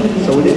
Se aude?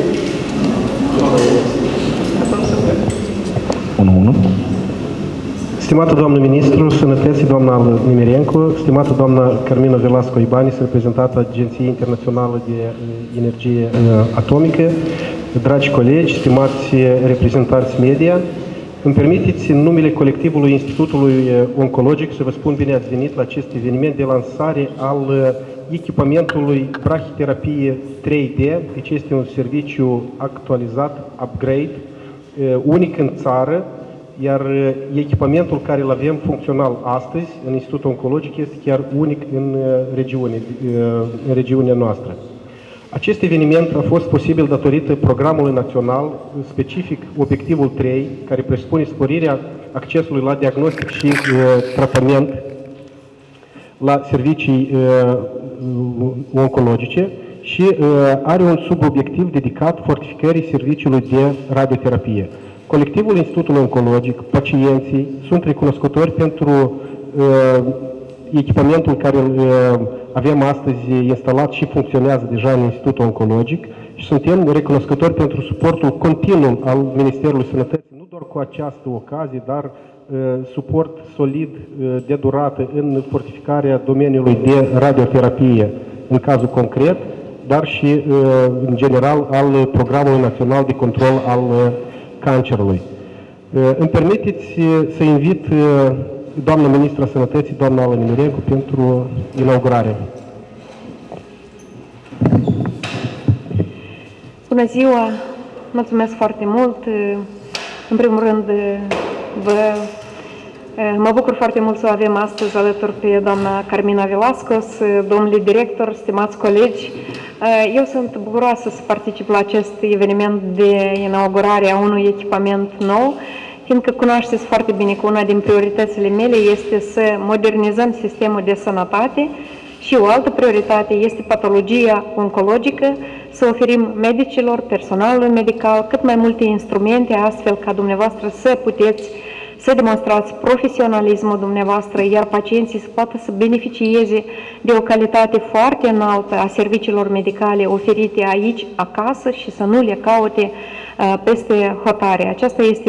1-1. Stimată doamnă ministru Sănătății, doamna Ală Nemirenco, stimată doamna Carmina Velasco Ibanis, reprezentată Agenției Internaționale de Energie Atomică, dragi colegi, stimați reprezentanți media, îmi permiteți în numele colectivului Institutului Oncologic să vă spun bine ați venit la acest eveniment de lansare al echipamentului brachiterapie 3D, deci este un serviciu actualizat, upgrade, unic în țară, iar echipamentul care îl avem funcțional astăzi în Institutul Oncologic este chiar unic în regiunea noastră. Acest eveniment a fost posibil datorită programului național specific obiectivul 3, care presupune sporirea accesului la diagnostic și tratament la servicii oncologice și are un subobiectiv dedicat fortificării serviciului de radioterapie. Colectivul Institutului Oncologic, pacienții, sunt recunoscători pentru echipamentul care îl avem astăzi instalat și funcționează deja în Institutul Oncologic și suntem recunoscători pentru suportul continuu al Ministerului Sănătății, nu doar cu această ocazie, dar suport solid de durată în fortificarea domeniului de radioterapie, în cazul concret, dar și în general al Programului Național de Control al Cancerului. Îmi permiteți să invit doamna Ministra Sănătății, doamna Ală Nemirenco, pentru inaugurare. Bună ziua! Mulțumesc foarte mult! În primul rând, mă bucur foarte mult să o avem astăzi alături pe doamna Carmina Velascos, domnule director, stimați colegi. Eu sunt bucuroasă să particip la acest eveniment de inaugurare a unui echipament nou, fiindcă cunoașteți foarte bine că una din prioritățile mele este să modernizăm sistemul de sănătate și o altă prioritate este patologia oncologică, să oferim medicilor, personalului medical, cât mai multe instrumente, astfel ca dumneavoastră să puteți să demonstrați profesionalismul dumneavoastră, iar pacienții să poată să beneficieze de o calitate foarte înaltă a serviciilor medicale oferite aici, acasă, și să nu le caute peste hotare. Aceasta este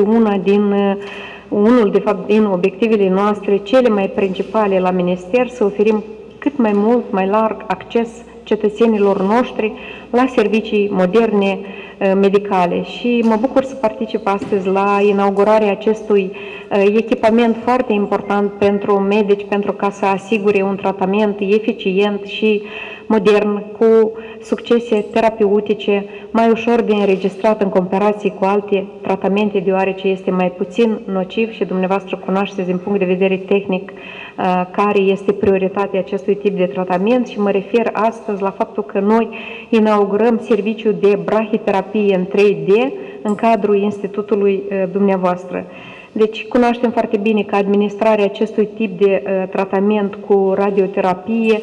unul din obiectivele noastre cele mai principale la minister, să oferim cât mai mult, mai larg acces cetățenilor noștri la servicii moderne medicale. Și mă bucur să particip astăzi la inaugurarea acestui echipament foarte important pentru medici, pentru ca să asigure un tratament eficient și modern, cu succese terapeutice, mai ușor de înregistrat în comparație cu alte tratamente, deoarece este mai puțin nociv și dumneavoastră cunoașteți din punct de vedere tehnic care este prioritatea acestui tip de tratament și mă refer astăzi la faptul că noi inaugurăm serviciul de brachiterapie în 3D în cadrul institutului dumneavoastră. Deci cunoaștem foarte bine că administrarea acestui tip de tratament cu radioterapie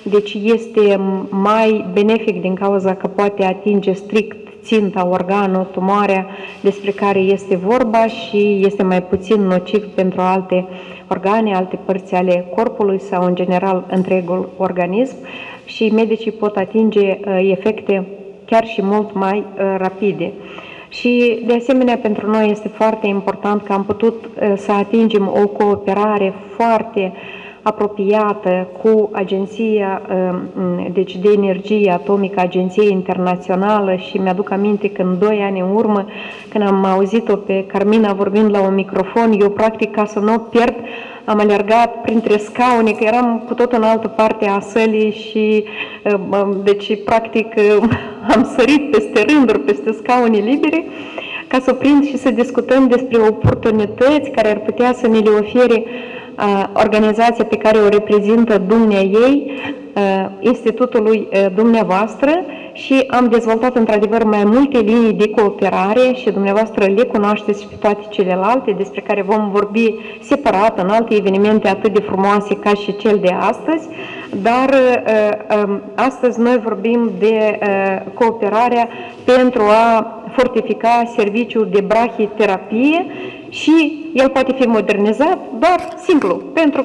este mai benefic din cauza că poate atinge strict ținta, organul, tumoarea despre care este vorba și este mai puțin nociv pentru alte organe, alte părți ale corpului sau în general întregul organism și medicii pot atinge efecte chiar și mult mai rapide. Și de asemenea pentru noi este foarte important că am putut să atingem o cooperare foarte apropiată cu Agenția de Energie Atomică, Agenția Internațională, și mi-aduc aminte că în 2 ani în urmă, când am auzit-o pe Carmina vorbind la un microfon, eu practic, ca să nu o pierd, am alergat printre scaune, că eram cu tot în altă parte a sălii și deci practic am sărit peste rânduri, peste scaune libere, ca să o prind și să discutăm despre oportunități care ar putea să ne le ofere organizația pe care o reprezintă dumneaei, institutului dumneavoastră, și am dezvoltat într-adevăr mai multe linii de cooperare și dumneavoastră le cunoașteți pe toate celelalte, despre care vom vorbi separat în alte evenimente atât de frumoase ca și cel de astăzi, dar astăzi noi vorbim de cooperarea pentru a fortifica serviciul de brachiterapie și el poate fi modernizat doar simplu,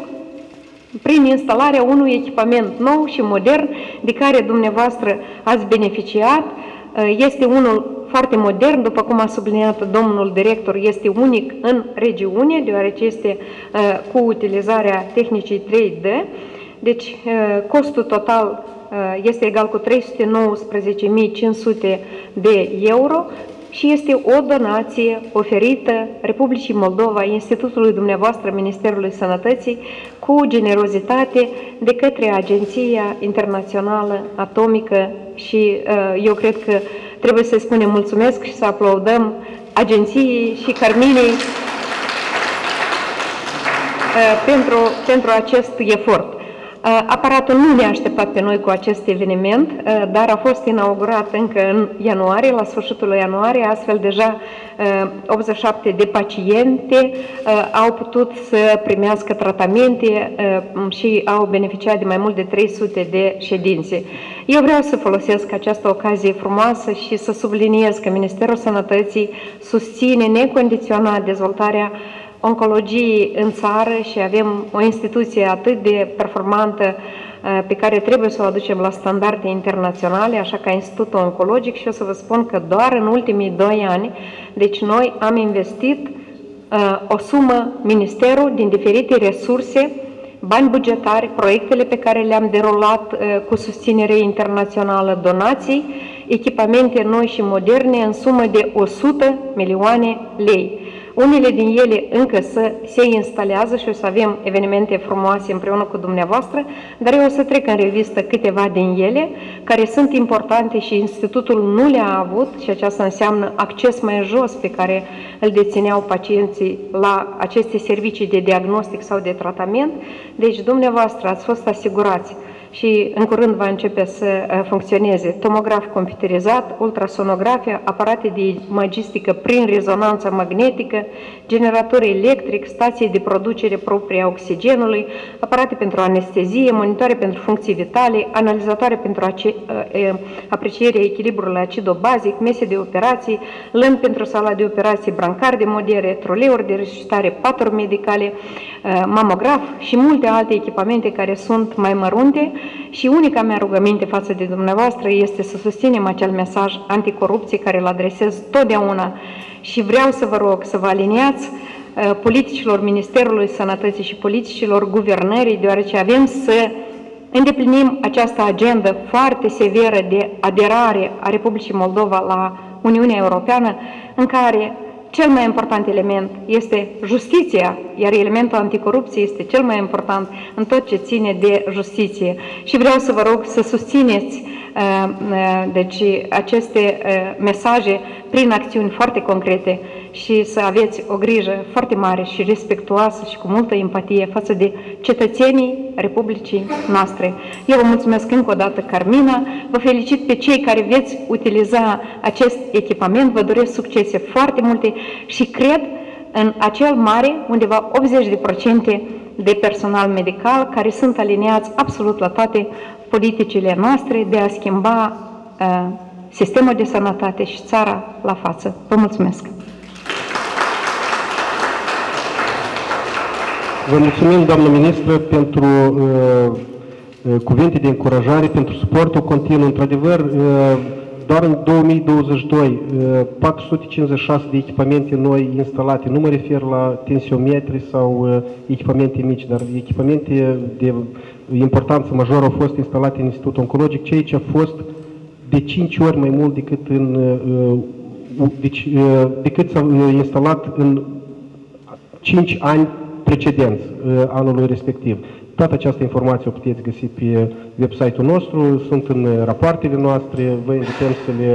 prin instalarea unui echipament nou și modern de care dumneavoastră ați beneficiat Este unul foarte modern, după cum a subliniat domnul director, este unic în regiune, deoarece este cu utilizarea tehnicii 3D. Deci, costul total este egal cu 319.500 de euro și este o donație oferită Republicii Moldova, Institutului dumneavoastră, Ministerului Sănătății, cu generozitate de către Agenția Internațională Atomică și eu cred că trebuie să spunem mulțumesc și să aplaudăm agenției și Carminei pentru acest efort. Aparatul nu ne-a așteptat pe noi cu acest eveniment, dar a fost inaugurat încă în ianuarie, la sfârșitul lui ianuarie, astfel deja 87 de paciente au putut să primească tratamente și au beneficiat de mai mult de 300 de ședințe. Eu vreau să folosesc această ocazie frumoasă și să subliniez că Ministerul Sănătății susține necondiționat dezvoltarea oncologiei în țară și avem o instituție atât de performantă pe care trebuie să o aducem la standarde internaționale, așa ca Institutul Oncologic, și o să vă spun că doar în ultimii 2 ani, deci noi am investit o sumă, Ministerul, din diferite resurse, bani bugetari, proiectele pe care le-am derulat cu susținere internațională, donații, echipamente noi și moderne în sumă de 100 milioane lei. Unele din ele încă se instalează și o să avem evenimente frumoase împreună cu dumneavoastră, dar eu o să trec în revistă câteva din ele, care sunt importante și Institutul nu le-a avut și aceasta înseamnă acces mai jos pe care îl dețineau pacienții la aceste servicii de diagnostic sau de tratament. Deci dumneavoastră ați fost asigurați și în curând va începe să funcționeze tomograf computerizat, ultrasonografia, aparate de imagistică prin rezonanță magnetică, generator electric, stație de producere proprie a oxigenului, aparate pentru anestezie, monitoare pentru funcții vitale, analizatoare pentru aprecierea echilibrului acido-bazic, mese de operații, lămpi pentru sala de operații, brancard de modiere, troleuri de resuscitare, paturi medicale, mamograf și multe alte echipamente care sunt mai mărunte. Și unica mea rugăminte față de dumneavoastră este să susținem acel mesaj anticorupție care îl adresez totdeauna și vreau să vă rog să vă aliniați politicilor Ministerului Sănătății și politicilor guvernării, deoarece avem să îndeplinim această agendă foarte severă de aderare a Republicii Moldova la Uniunea Europeană, în care cel mai important element este justiția, iar elementul anticorupție este cel mai important în tot ce ține de justiție. Și vreau să vă rog să susțineți deci, aceste mesaje prin acțiuni foarte concrete și să aveți o grijă foarte mare și respectuoasă și cu multă empatie față de cetățenii Republicii noastre. Eu vă mulțumesc încă o dată, Carmina, vă felicit pe cei care veți utiliza acest echipament, vă doresc succese foarte multe și cred în acel mare, undeva 80% de personal medical care sunt aliniați absolut la toate politicile noastre de a schimba sistemul de sănătate și țara la față. Vă mulțumesc! Vă mulțumim, doamnă ministră, pentru cuvinte de încurajare, pentru suportul continuu. Într-adevăr, doar în 2022, 456 de echipamente noi instalate. Nu mă refer la tensiometri sau echipamente mici, dar echipamente de importanță majoră au fost instalate în Institutul Oncologic, ceea ce a fost de 5 ori mai mult decât s-a instalat în 5 ani precedenți anului respectiv. Toată această informație o puteți găsi pe website-ul nostru, sunt în rapoartele noastre, vă invităm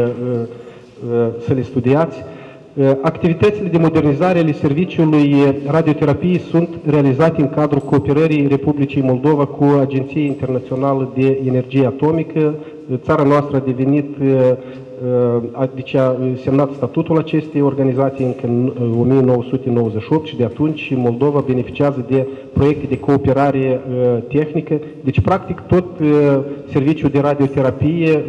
să le studiați. Activitățile de modernizare ale serviciului radioterapiei sunt realizate în cadrul cooperării Republicii Moldova cu Agenția Internațională de Energie Atomică. Țara noastră a devenit, deci a semnat statutul acestei organizații încă în 1998 și de atunci Moldova beneficiază de proiecte de cooperare tehnică. Deci, practic, tot serviciul de radioterapie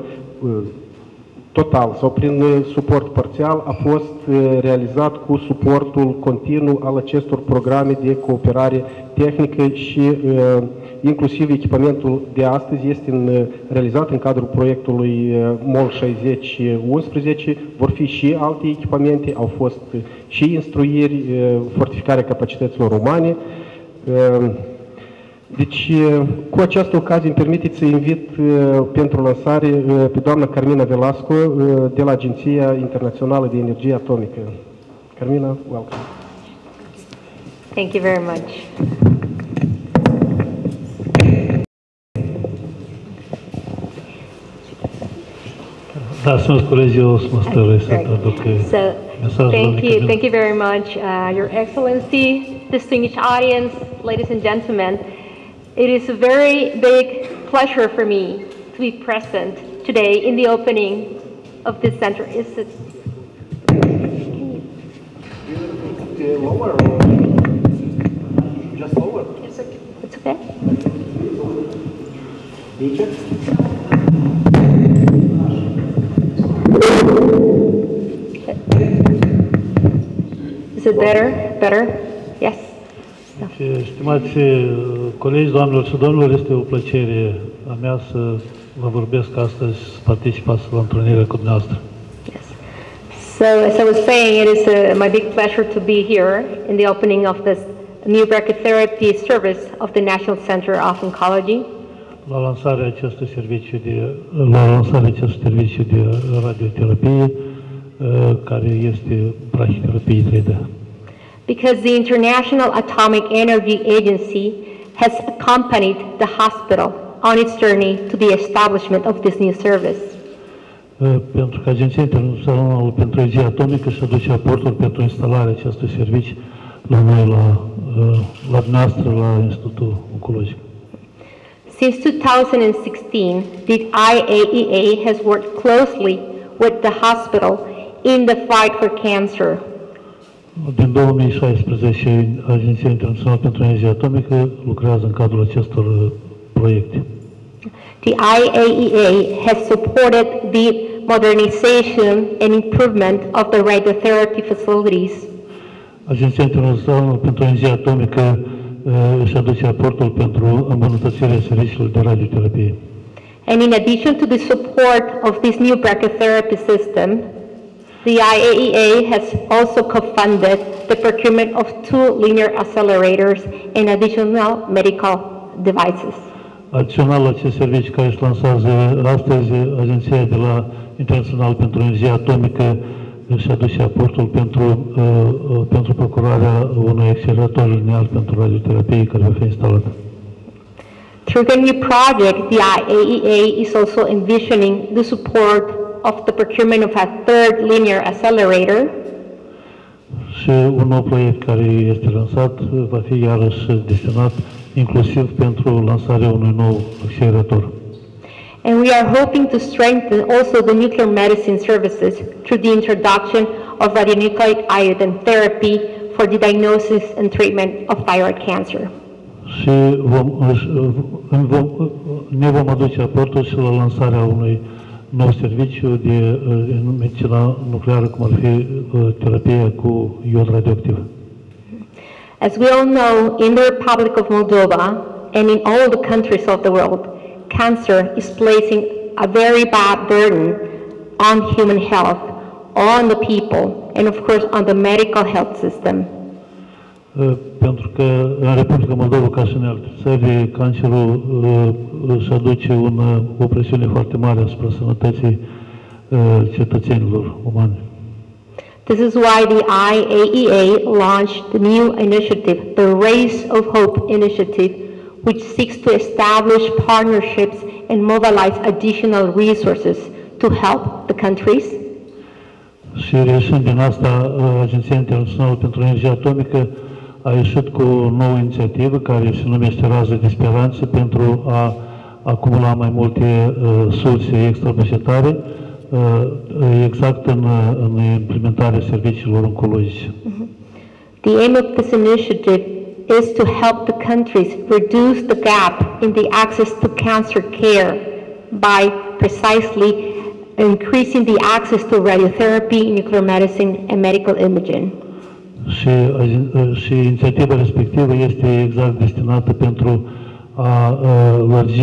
total sau prin suport parțial a fost realizat cu suportul continuu al acestor programe de cooperare tehnică și inclusiv echipamentul de astăzi este realizat în cadrul proiectului MOL 6011. Vor fi și alte echipamente, au fost și instruiri, fortificarea capacităților umane. Deci, cu această ocazie, îmi permiteți să invit pentru lansare pe doamna Carmina Velasco de la Agenția Internațională de Energie Atomică. Carmina, welcome. Thank you very much. Da, sunt colegi, eu mă stărui să traduc mesajul. Thank you very much, Your Excellency, distinguished audience, ladies and gentlemen. It is a very big pleasure for me to be present today in the opening of this center. Is it lower or just lower? It's okay. It's okay. Is it better? Better? Yes. Stimați colegi, doamnelor și domnilor, este o plăcere a mea să vă vorbesc astăzi, să participați la întâlnirea cu dumneavoastră. Yes. So, as I was saying, it is my big pleasure to be here in the opening of this new brachytherapy service of the National Center of Oncology. La lansarea acestui serviciu de radioterapie, care este brachytherapie 3D. Because the International Atomic Energy Agency has accompanied the hospital on its journey to the establishment of this new service. Pentru că Agenția Internațională pentru Energie Atomică își aduce aportul pentru instalarea acestui serviciu la noi, la dumneavoastră, la Institutul Oncologic. Since 2016, the IAEA has worked closely with the hospital in the fight for cancer. Din 2016, Agenția Internațională pentru Energie Atomică lucrează în cadrul acestor proiecte. The IAEA has supported the modernization and improvement of the radiotherapy facilities. Agenția Internațională pentru Energie Atomică își aduce aportul pentru îmbunătățirea serviciilor de radioterapie. And in addition to the support of this new brachytherapy system, the IAEA has also co-funded the procurement of 2 linear accelerators and additional medical devices. Adițional la acest serviciu care își lansează astăzi, Agenția de la Internațional pentru Energie Atomică își aduce aportul pentru procurarea unui accelerator linear pentru radioterapie care va fi instalat. Through the new project, the IAEA is also envisioning the support of the procurement of a 3rd linear accelerator. Și un nou proiect care este lansat va fi iarăși destinat inclusiv pentru lansarea unui nou accelerator. And we are hoping to strengthen also the nuclear medicine services through the introduction of radionuclide iodine therapy for the diagnosis and treatment of thyroid cancer. Și ne vom aduce aportul și la lansarea unui nou serviciu de medicina nucleară, cum ar fi terapia cu iod radioactiv. As we all know, in the Republic of Moldova and in all the countries of the world, cancer is placing a very bad burden on human health, on the people, and of course on the medical health system. Pentru că în Republica Moldova, ca și în alte țări, cancerul își aduce o presiune foarte mare asupra sănătății cetățenilor umani. This is why the IAEA launched the new initiative, the Race of Hope Initiative, which seeks to establish partnerships and mobilize additional resources to help the countries. Și reieșind din asta, Agenția Internațională pentru Energie Atomică a ieșit cu o nouă inițiativă care se numește Rază de Speranță pentru a acumula mai multe surse extrabugetare exact în implementarea serviciilor oncologice. The aim of this initiative is to help the countries reduce the gap in the access to cancer care by precisely increasing the access to radiotherapy, nuclear medicine, and medical imaging. Și inițiativa respectivă este exact destinată pentru a lărgi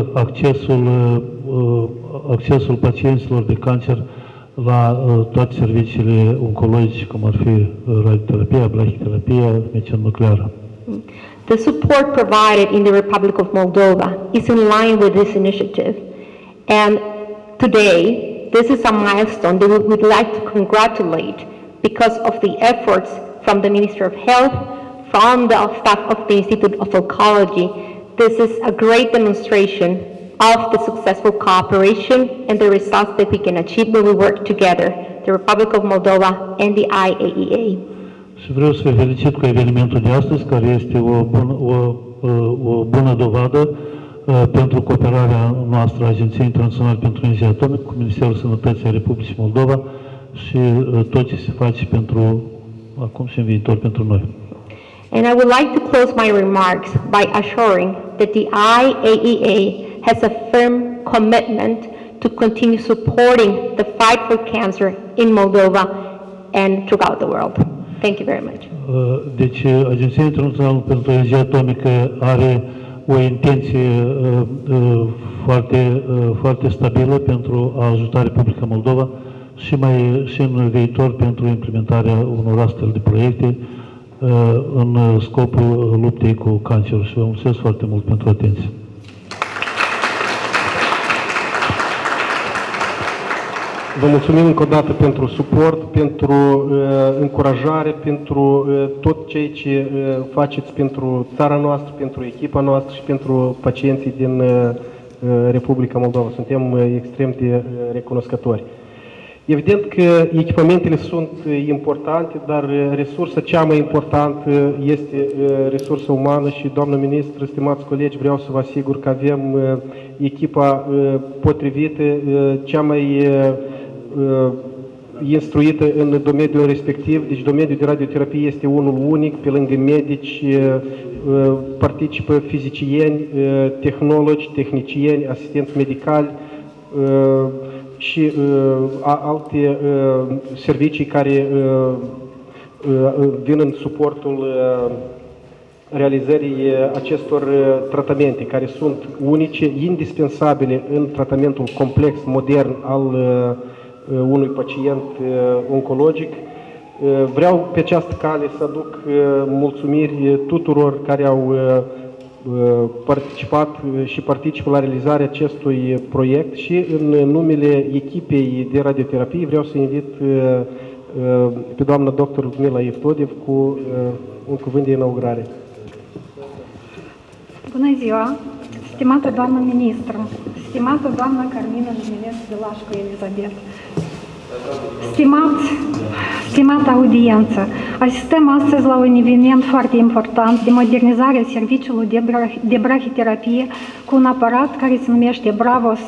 accesul pacienților de cancer la toate serviciile oncologice, cum ar fi radioterapia, brachiterapia, medicina nucleară. The support provided in the Republic of Moldova is in line with this initiative. And today, this is a milestone that we would like to congratulate because of the efforts from the Ministry of Health, from the staff of the Institute of Oncology. This is a great demonstration of the successful cooperation and the results that we can achieve when we work together, the Republic of Moldova and the IAEA. Și vreau să felicit cu evenimentul de astăzi, care este o bună dovadă pentru cooperarea noastră a Agenției Internaționale pentru Energie Atomică cu Ministerul Sănătății a Republicii Moldova și tot ce se face pentru acum și în viitor pentru noi. And I would like to close my remarks by assuring that the IAEA has a firm commitment to continue supporting the fight for cancer in Moldova and throughout the world. Thank you very much. Deci, Agenția Internațională pentru Energie Atomică are o intenție foarte stabilă pentru a ajuta Republica Moldova și în viitor pentru implementarea unor astfel de proiecte în scopul luptei cu cancerul. Și vă mulțumesc foarte mult pentru atenție. Vă mulțumim încă o dată pentru suport, pentru încurajare, pentru tot ceea ce faceți pentru țara noastră, pentru echipa noastră și pentru pacienții din Republica Moldova. Suntem extrem de recunoscători. Evident că echipamentele sunt importante, dar resursa cea mai importantă este resursa umană și, doamnă ministră, stimați colegi, vreau să vă asigur că avem echipa potrivită, cea mai instruită în domeniul respectiv. Deci domeniul de radioterapie este unul unic, pe lângă medici participă fizicieni, tehnologi, tehnicieni, asistenți medicali și alte servicii care vin în suportul realizării acestor tratamente, care sunt unice, indispensabile în tratamentul complex, modern al unui pacient oncologic. Vreau pe această cale să aduc mulțumiri tuturor care au participat și participă la realizarea acestui proiect și în numele echipei de radioterapie vreau să invit pe doamna dr. Ludmila Evtodiev cu un cuvânt de inaugurare. Bună ziua, stimată doamnă ministru, stimată doamnă Carmina Vilașco Elizabeth, stimată audiență, asistăm astăzi la un eveniment foarte important de modernizare a serviciului de brachiterapie cu un aparat care se numește Bravos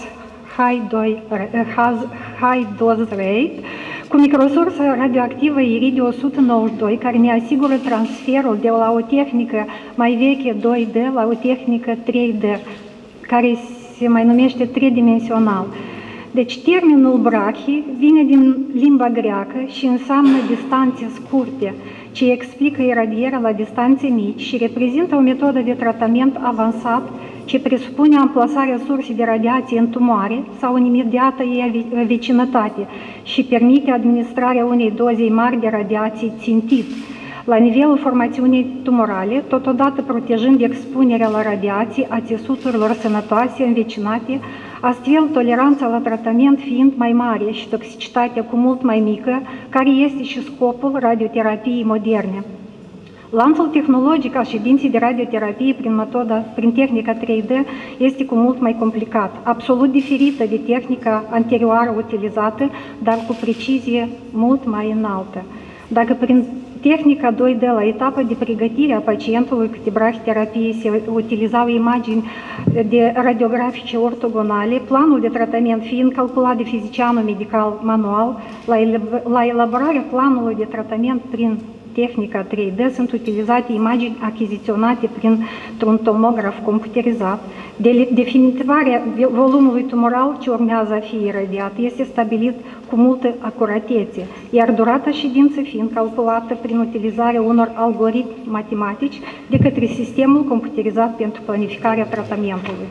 High Dose Rate, cu microsursă radioactivă iridiu 192, care ne asigură transferul de la o tehnică mai veche 2D la o tehnică 3D, care se mai numește tridimensional. Deci termenul brachi vine din limba greacă și înseamnă distanțe scurte, ce explică iradierea la distanțe mici și reprezintă o metodă de tratament avansat ce presupune amplasarea sursei de radiație în tumoare sau în imediată ei vecinătate și permite administrarea unei doze mari de radiație țintit la nivelul formațiunii tumorale, totodată protejând expunerea la radiații a țesuturilor sănătoase învecinate, astfel toleranța la tratament fiind mai mare și toxicitatea cu mult mai mică, care este și scopul radioterapiei moderne. Lanțul tehnologic al ședinței de radioterapie prin tehnica 3D este cu mult mai complicat, absolut diferită de tehnica anterioară utilizată, dar cu precizie mult mai înaltă. Dacă prin tehnica 2D la etapa de pregătire a pacientului cu brachiterapie se utilizau imagini de radiografice ortogonale, planul de tratament fiind calculat de fizicianul medical manual, la elaborarea planului de tratament prin tehnica 3D sunt utilizate imagini achiziționate printr-un tomograf computerizat. Definitivarea volumului tumoral ce urmează a fi iradiat este stabilit cu multă acuratețe, iar durata ședinței fiind calculată prin utilizarea unor algoritmi matematici de către sistemul computerizat pentru planificarea tratamentului.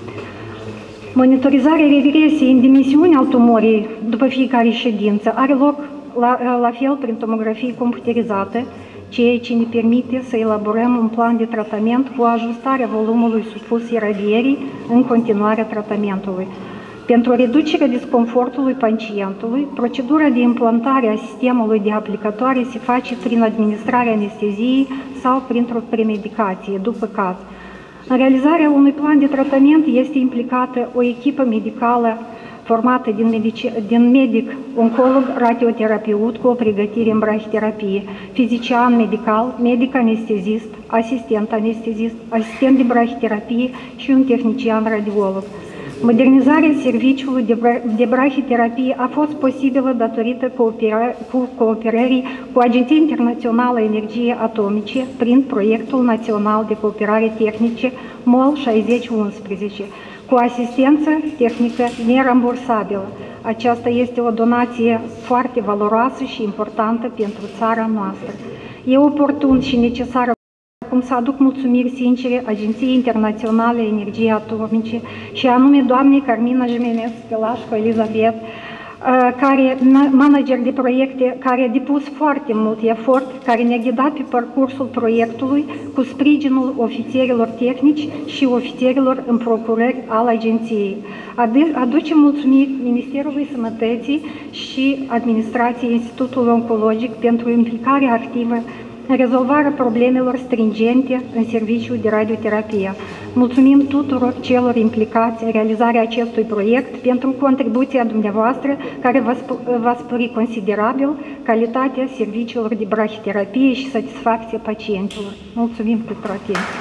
Monitorizarea regresiei în dimensiuni al tumorii după fiecare ședință are loc la fel prin tomografie computerizată, ceea ce ne permite să elaborăm un plan de tratament cu ajustarea volumului supus iradierii în continuarea tratamentului. Pentru reducerea disconfortului pacientului, procedura de implantare a sistemului de aplicatoare se face prin administrarea anesteziei sau printr-o premedicație, după caz. În realizarea unui plan de tratament este implicată o echipă medicală formată din medic, oncolog, radioterapeut cu o pregătire în brahiterapie, fizician medical, medic anestezist, asistent de brahiterapie și un tehnician radiolog. Modernizarea serviciului de brahiterapie a fost posibilă datorită cooperării cu Agenția Internațională a Energiei Atomice prin Proiectul Național de Cooperare Tehnice MOL 6011, cu asistență tehnică nerambursabilă. Aceasta este o donație foarte valoroasă și importantă pentru țara noastră. E oportun și necesar acum să aduc mulțumiri sincere Agenției Internaționale a Energiei Atomice și anume doamnei Carmina Jimenez Velasco Elizabeth, care, manager de proiecte, care a depus foarte mult efort, care ne-a ghidat pe parcursul proiectului cu sprijinul ofițerilor tehnici și ofițerilor în procurări al agenției. Aduce mulțumiri Ministerului Sănătății și Administrației Institutului Oncologic pentru implicarea activă în rezolvarea problemelor stringente în serviciul de radioterapie. Mulțumim tuturor celor implicați în realizarea acestui proiect pentru contribuția dumneavoastră care va spori considerabil calitatea serviciilor de brahiterapie și satisfacția pacienților. Mulțumim pentru atenție.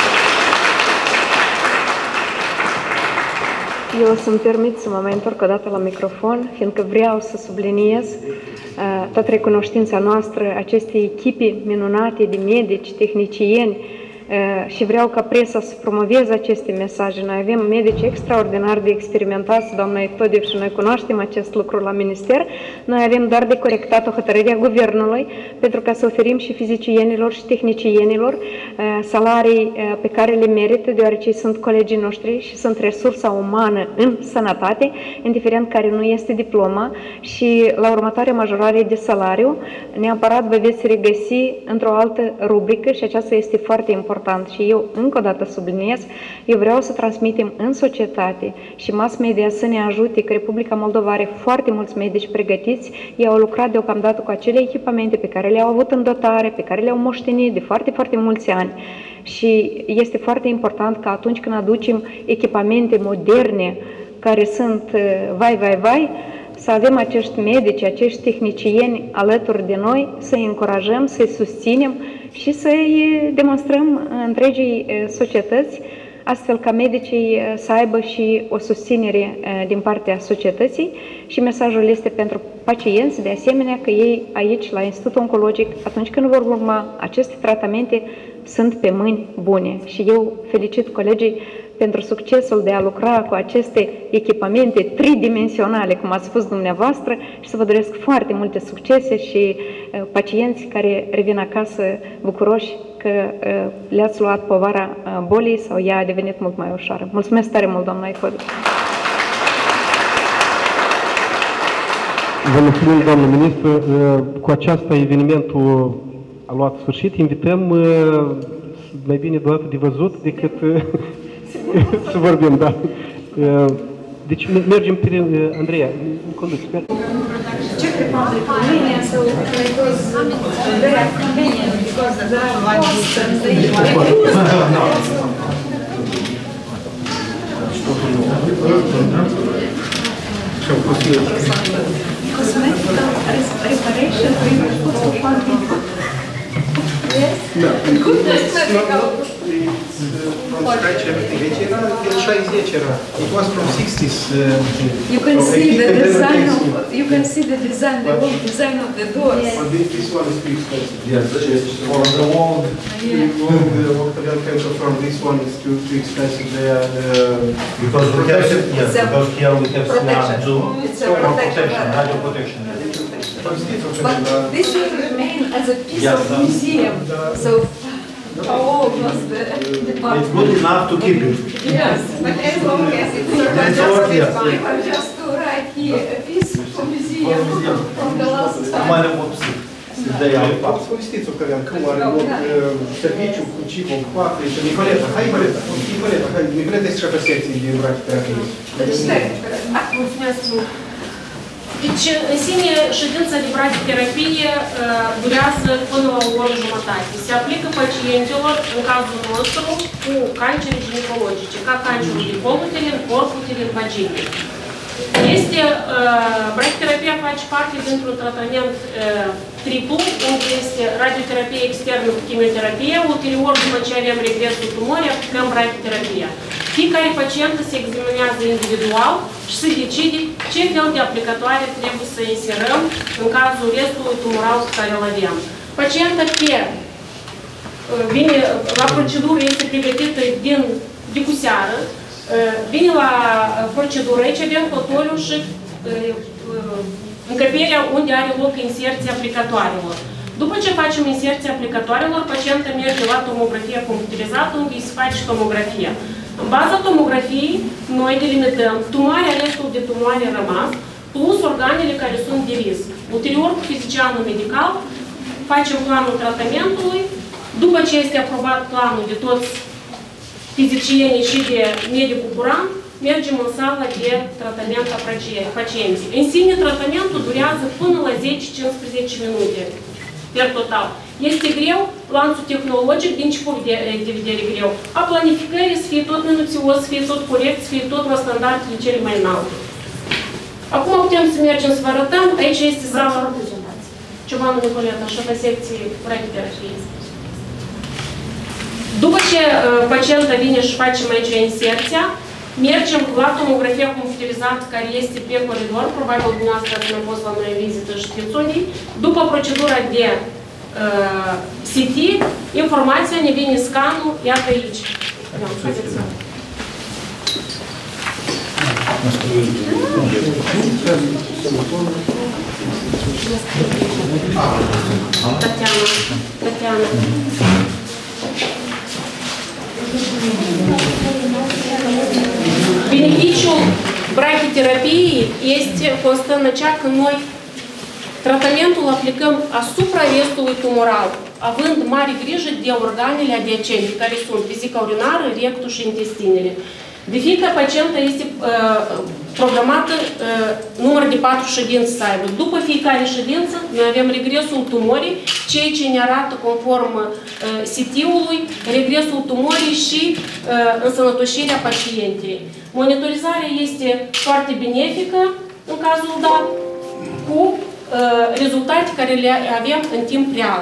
Eu să-mi permit să mă mai întorc o dată la microfon, fiindcă vreau să subliniez toată recunoștința noastră acestei echipe minunate de medici, tehnicieni și vreau ca presa să promoveze aceste mesaje. Noi avem medici extraordinar de experimentați, doamna Ectodiu, și noi cunoaștem acest lucru la minister. Noi avem doar de corectat o hotărâre a guvernului pentru ca să oferim și fizicienilor și tehnicienilor salarii pe care le merită, deoarece sunt colegii noștri și sunt resursa umană în sănătate, indiferent care nu este diploma, și la următoarea majorare de salariu neapărat vă veți regăsi într-o altă rubrică și aceasta este foarte important. Și eu încă o dată subliniez, eu vreau să transmitem în societate și mass media să ne ajute, că Republica Moldova are foarte mulți medici pregătiți, ei au lucrat deocamdată cu acele echipamente pe care le-au avut în dotare, pe care le-au moștenit de foarte, foarte mulți ani. Și este foarte important că atunci când aducem echipamente moderne, care sunt vai, să avem acești medici, acești tehnicieni alături de noi, să-i încurajăm, să-i susținem și să-i demonstrăm întregii societăți, astfel ca medicii să aibă și o susținere din partea societății. Și mesajul este pentru pacienți, de asemenea, că ei aici, la Institutul Oncologic, atunci când vor urma aceste tratamente, sunt pe mâini bune. Și eu felicit colegii pentru succesul de a lucra cu aceste echipamente tridimensionale, cum ați spus dumneavoastră, și să vă doresc foarte multe succese și pacienți care revin acasă bucuroși că le-ați luat povara bolii sau ea a devenit mult mai ușoară. Mulțumesc tare mult, doamna Ecodi. Vă mulțumim, doamnă ministru. Cu aceasta evenimentul a luat sfârșit. Invităm mai bine deodată de văzut decât să vorbim, da. Deci mergem pe Andreea, conduci. Czech Republic, Romania, so it was very convenient because there are costs and they cosmetic reparation cost of funding. Yes? No, good cosmetic. scratch everything. Deci era din 60 era. It was from 60s. You can see the design of, you can see the design, the whole design of the doors. But this one is too expensive. Yes, for the old, can confirm this one is too expensive. Because we have, yes, because here we have Protection. Zoom. It's a protection. Radio protection. But this will remain as a piece of museum. So how old was the It's department? good enough to keep it. Yes, but as long as it's just to write here a piece for museum from the last time. Mai repopsit. Ideea e fapt. Povestiți-o că aveam, cum are loc serviciu cu cip ocupat. Nicoleta, hai Nicoleta, hai, Nicoleta este șefa secției din brachiterapie. Mulțumesc mult. Deci, în sine, ședința de brachiterapie durează până la o oră jumătate. Se aplică pacienților, în cazul nostru, cu cancere ginecologice, ca cancerul de colutelin, orcutelin, vagine. Brachiterapia face parte dintr-un tratament triplu, unde este radioterapie externă cu chimioterapie, ulterior, după ce avem regresul tumorii, aplicăm brachiterapia. Fiecare pacient se examinează individual și se decide ce fel de aplicatoare trebuie să inserăm în cazul restului tumoral pe care îl avem. Pacienta vine la procedură, este pregătită de cu seară, vine la procedură, aici avem fotoliul și încăperea unde are loc inserția aplicatoarelor. După ce facem inserția aplicatoarelor, pacienta merge la tomografia computerizată, unde îi se face tomografia. În baza tomografiei, noi delimităm tumoarea, restul de tumoare rămas, plus organele care sunt de risc. Ulterior, cu fizicianul medical, facem planul tratamentului. După ce este aprobat planul de toți fizicienii și de medicul curant, mergem în sala de tratament a pacienții. În sine, tratamentul durează până la 10-15 minute per total. Este greu, lanțul tehnologic, din ce punct de vedere greu? A planificării să fie tot minuțios, să fie tot corect, să fie tot la standardele cele mai înalte. Acum putem să mergem să vă arătăm. Aici este sala Ciobanu Nicoleta, șefa secției brachiterapie. După ce pacienta vine și facem aici inserția, mergem la tomografia computerizată care este pe coridor, probabil dumneavoastră ați mai fost la noi în vizită și știți unde. După procedura de CT, informația ne vine scanul, iată aici. Tatiana. Beneficiul brachiterapiei constă în aceea că noi tratamentul aplicăm asupra restului tumoral, având mare grijă de organele adiacente, care sunt vezica urinară, rectul și intestinele. De fiecare pacientă este programată număr de 4 ședințe să aibă. După fiecare ședință, noi avem regresul tumorii, ceea ce ne arată conform CT-ului, regresul tumorii și însănătoșirea pacientei. Monitorizarea este foarte benefică în cazul dat, cu rezultate care le avem în timp real.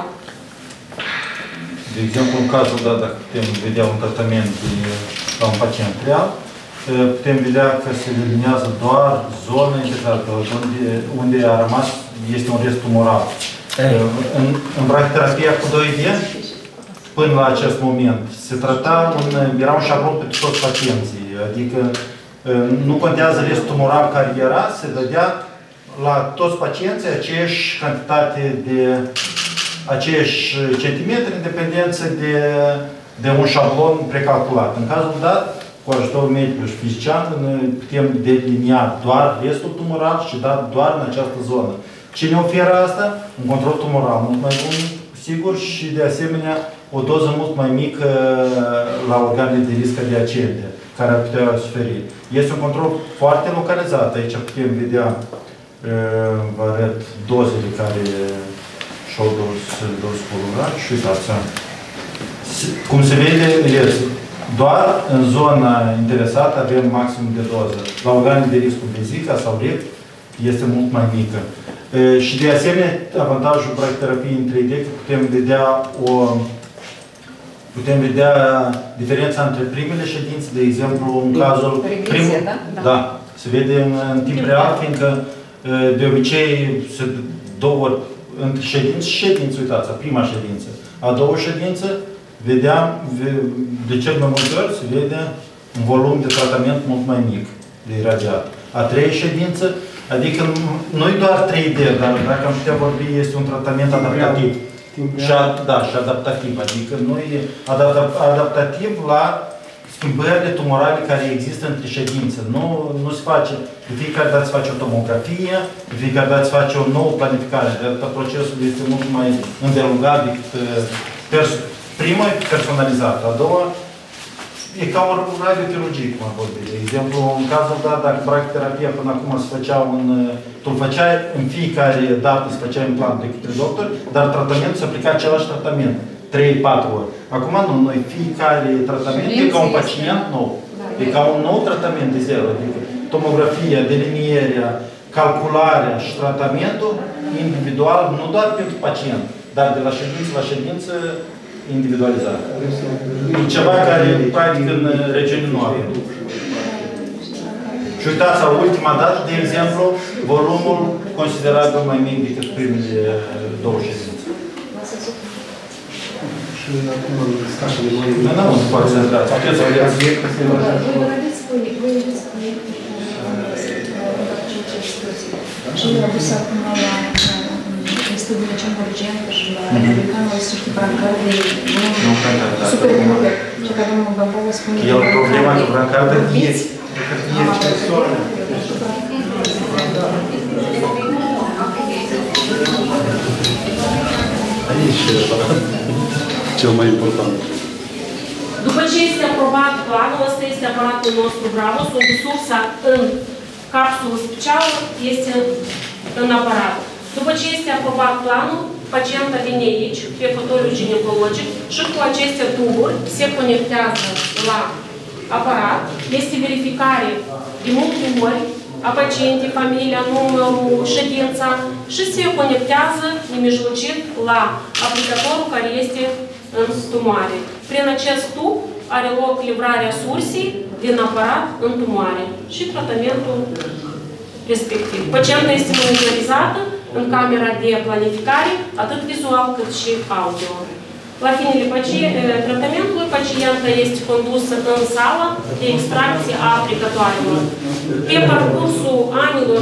De exemplu, în cazul dat, dacă putem vedea un tratament la un pacient real, putem vedea că se delinează doar zona integrată, unde a rămas, este un rest tumoral. În brachiterapia cu 2D, până la acest moment, se trata era un șablon pentru toți pacienții. Adică nu contează restul tumoral care era, se dădea la toți pacienții aceeași cantitate de aceiași centimetri în dependență de un șablon precalculat. În cazul dat, cu ajutorul medicului și fizician, putem delinia doar restul tumoral și da doar în această zonă. Ce ne oferă asta? Un control tumoral mult mai bun, sigur, și de asemenea o doză mult mai mică la organele de risc adiacente, care ar putea suferi. Este un control foarte localizat. Aici putem vedea, vă arăt dozele care și-au dos pulmonar și uitați. Cum se vede, doar în zona interesată avem maximum de doză. La organele de risc cu vezica sau rect este mult mai mică. Și de asemenea, avantajul brachiterapiei în 3D, că putem vedea putem vedea diferența între primele ședințe, de exemplu, în cazul Regresie, da? Da, se vede în timp real, fiindcă de obicei se două ori între ședință și ședință, uitați, prima ședință. A doua ședință, vedeam, de cel mai multe ori, se vede un volum de tratament mult mai mic de iradiat. A treia ședință, adică nu-i doar 3D, dar dacă am putea vorbi, este un tratament adaptativ. Și adaptativ, adică nu e adaptativ la schimbările tumorale care există între ședințe. Nu se face, de fiecare dată se face o tomografie, de fiecare dată se face o nouă planificare. De atât procesul este mult mai îndelungat decât prima e personalizată, a doua e ca o radiochirurgie, cum am vorbit. De exemplu, în cazul dat, dacă brachiterapia până acum se făcea tu îl făceai în fiecare dată, se făcea implant de către doctor, dar tratamentul se aplica același tratament, 3-4 ori. Acum nu, noi fiecare tratament e ca un pacient nou. E ca un nou tratament de zero. Adică tomografia, delinierea, calcularea și tratamentul individual, nu doar pentru pacient, dar de la ședință la ședință individualizat. E ceva care, practic, în regiune nu avem. Și uitați, la ultima dată, de exemplu, volumul considerabil mai mic decât primele două ședințe. Și acum în stașul de noi... Nu poate să intrați. Puteți să vedeți. Voi vedeți proiectul și l-a dus acum la studiul de cea urgentă și la republicanul suști brancard de super multe. Și că domnul Bambova spune... El problema cu brancardă e persoană. Aici cel mai important. După ce este aprobat planul, ăsta este aparatul nostru Bravos, unde sursa în capsulă specială este în aparat. După ce este aprobat planul, pacienta vine aici, pe fotoliul ginecologic și cu aceste tuburi se conectează la aparat, este verificare de multe ori a pacientei, familia, numărul, ședința și se conectează nemijlocit la aplicatorul care este în tumoare. Prin acest tub are loc livrarea sursei din aparat în tumoare și tratamentul respectiv. Pacienta este monitorizată în camera de planificare, atât vizual cât și audio. La finele tratamentului, pacienta este condusă în sală de extracție a aplicatoarelor. Pe parcursul anilor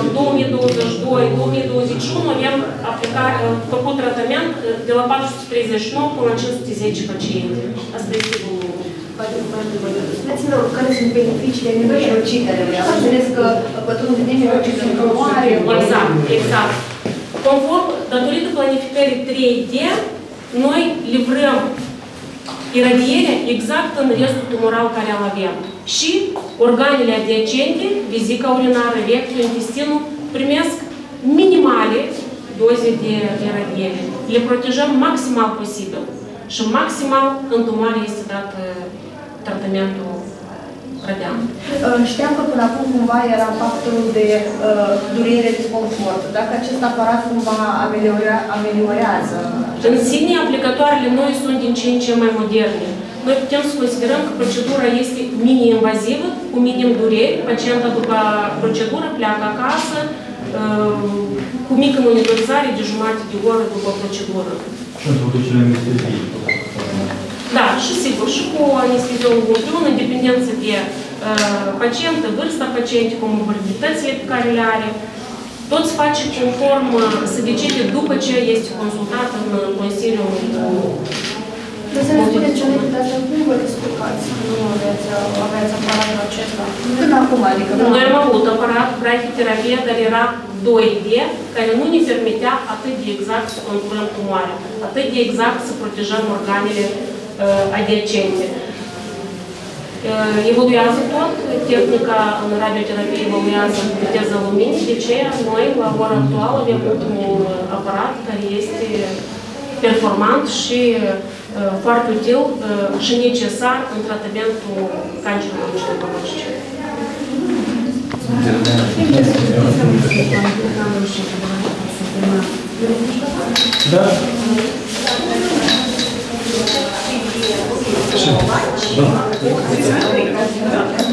2022-2021 avem făcut tratament de la 439 până la 510 pacienți. Asta este volumul. Spuneți-ne care sunt beneficiile nemijlocitele. Am înțeles că pătrunde nemijlocite în tumoare. Exact. Conform, datorită planificării 3D, noi livrăm iradierea exact în restul tumoral care îl avem. Și organele adiacente, vezica urinară, rectul, intestinul, primesc minimale doze de iradiere. Le protejăm maximal posibil. Și maximal în tumoare este dat tratamentul radian. Știam că până acum cumva era factorul de durere, disconfort. Dacă acest aparat cumva ameliorează... În sine, aplicatoarele noi sunt din ce în ce mai moderne. Noi putem să considerăm că procedura este mini-invazivă, cu minim dureri. Pacienta după procedură pleacă acasă, cu mică monitorizare de jumătate de oră după procedură. Și introducerea anesteziei. Da, și sigur, și cu anesteziologul împreună, în dependență de pacientă, vârsta pacientei, comorbiditățile pe care le are. Tot se face conform, se decide după ce este consultat în Consiliul. Vreau să ne spuneți ce înainte, cum vă descurcați să nu aveți aparatul acesta? Până acum, adică... Noi am avut aparat brachiterapie, dar era 2D, care nu ne permitea atât de exact să controlăm tumoarea, atât de exact să protejăm organele adiacente. Evoluează tot, tehnica în radioterapie evoluează în viteză luminii, de ce noi, la ora actuală, avem ultimul aparat care este performant și foarte util și necesar în tratamentul cancerului ginecologice. Da. Da.